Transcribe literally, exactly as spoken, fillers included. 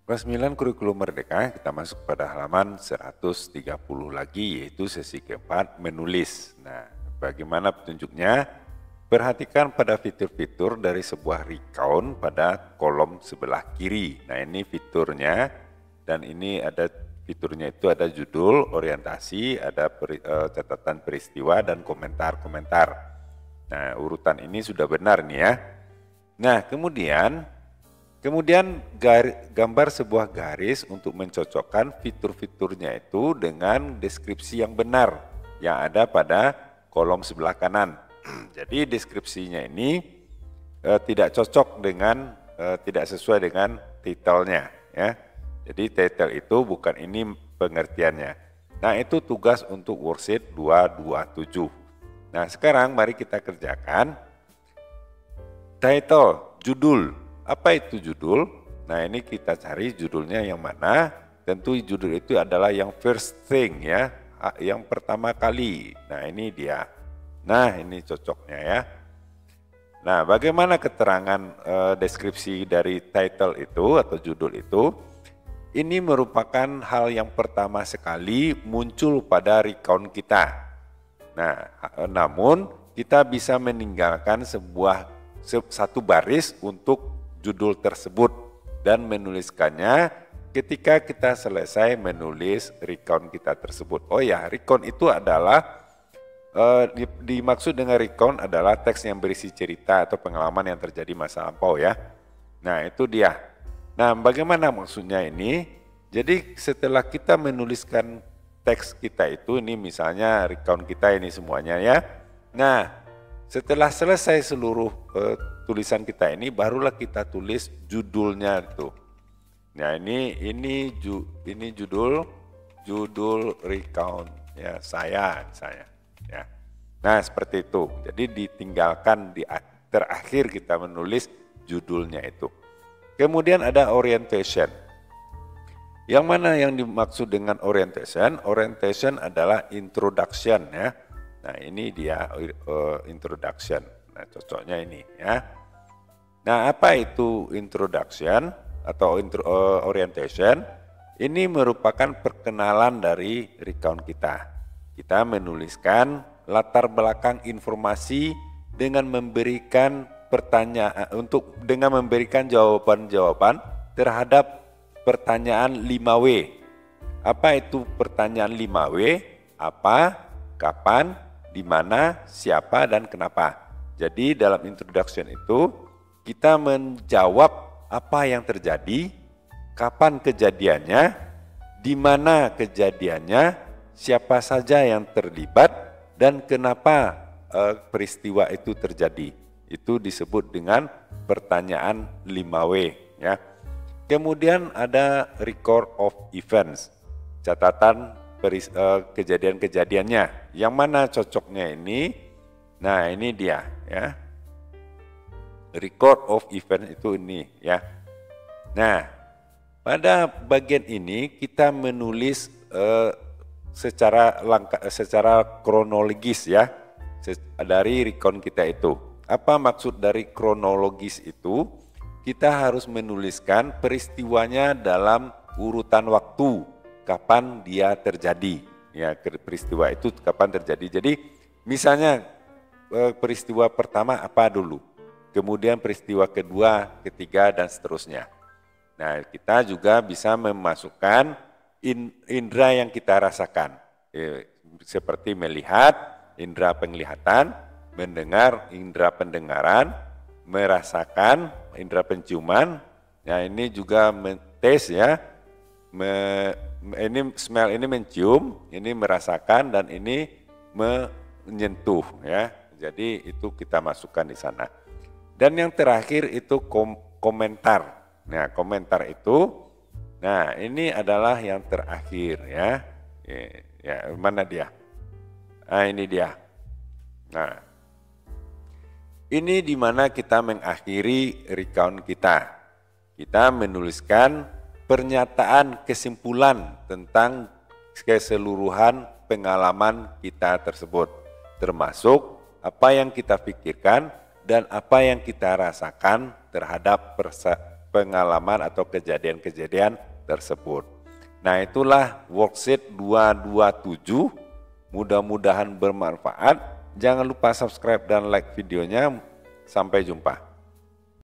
Kelas sembilan kurikulum merdeka, kita masuk pada halaman seratus tiga puluh lagi, yaitu sesi keempat menulis. Nah, bagaimana petunjuknya? Perhatikan pada fitur-fitur dari sebuah recount pada kolom sebelah kiri. Nah, ini fiturnya, dan ini ada fiturnya itu ada judul, orientasi, ada peri, uh, catatan peristiwa, dan komentar-komentar. Nah, urutan ini sudah benar nih ya. Nah, kemudian Kemudian gambar sebuah garis untuk mencocokkan fitur-fiturnya itu dengan deskripsi yang benar yang ada pada kolom sebelah kanan. Jadi deskripsinya ini eh, tidak cocok dengan, eh, tidak sesuai dengan titelnya ya. Jadi titel itu bukan ini pengertiannya. Nah, itu tugas untuk worksheet dua dua tujuh. Nah, sekarang mari kita kerjakan. Title, judul. Apa itu judul? Nah, ini kita cari judulnya yang mana. Tentu judul itu adalah yang first thing ya, yang pertama kali. Nah, ini dia. Nah, ini cocoknya ya. Nah, bagaimana keterangan eh, deskripsi dari title itu atau judul itu? Ini merupakan hal yang pertama sekali muncul pada recount kita. Nah, namun kita bisa meninggalkan sebuah satu baris untuk judul tersebut dan menuliskannya ketika kita selesai menulis recount kita tersebut. Oh ya, recount itu adalah eh, dimaksud dengan recount adalah teks yang berisi cerita atau pengalaman yang terjadi masa lampau ya. Nah, itu dia. Nah, bagaimana maksudnya ini? Jadi setelah kita menuliskan teks kita itu, ini misalnya recount kita ini semuanya ya. Nah, setelah selesai seluruh eh, tulisan kita ini, barulah kita tulis judulnya itu. Nah, ini ini ju, ini judul judul recount ya saya saya ya. Nah, seperti itu. Jadi ditinggalkan di terakhir kita menulis judulnya itu. Kemudian ada orientation. Yang mana yang dimaksud dengan orientation? Orientation adalah introduction ya. Nah, ini dia uh, introduction. Nah, cocoknya ini ya. Nah, apa itu introduction atau intro, uh, orientation? Ini merupakan perkenalan dari recount kita. Kita menuliskan latar belakang informasi dengan memberikan pertanyaan untuk dengan memberikan jawaban-jawaban terhadap pertanyaan lima W. Apa itu pertanyaan lima W? Apa, kapan, di mana, siapa, dan kenapa. Jadi dalam introduction itu kita menjawab apa yang terjadi, kapan kejadiannya, di mana kejadiannya, siapa saja yang terlibat, dan kenapa eh, peristiwa itu terjadi. Itu disebut dengan pertanyaan lima W ya. Kemudian ada record of events, catatan kejadian-kejadiannya. Yang mana cocoknya ini? Nah, ini dia ya. Record of event itu ini ya. Nah, pada bagian ini kita menulis eh, secara langkah, secara kronologis ya dari recount kita itu. Apa maksud dari kronologis itu? Kita harus menuliskan peristiwanya dalam urutan waktu. Kapan dia terjadi ya, peristiwa itu kapan terjadi. Jadi misalnya peristiwa pertama apa dulu, kemudian peristiwa kedua, ketiga, dan seterusnya. Nah, kita juga bisa memasukkan indera yang kita rasakan eh, seperti melihat, indera penglihatan, mendengar, indera pendengaran, merasakan, indera penciuman. Nah, ini juga tes ya, me, ini smell ini mencium, ini merasakan, dan ini menyentuh ya. Jadi itu kita masukkan di sana. Dan yang terakhir itu kom komentar. Nah, komentar itu, nah ini adalah yang terakhir ya. Ya, ya mana dia? Nah, ini dia. Nah, ini di mana kita mengakhiri recount kita. Kita menuliskan pernyataan kesimpulan tentang keseluruhan pengalaman kita tersebut, termasuk apa yang kita pikirkan dan apa yang kita rasakan terhadap pengalaman atau kejadian-kejadian tersebut. Nah, itulah worksheet dua dua tujuh. Mudah-mudahan bermanfaat. Jangan lupa subscribe dan like videonya. Sampai jumpa.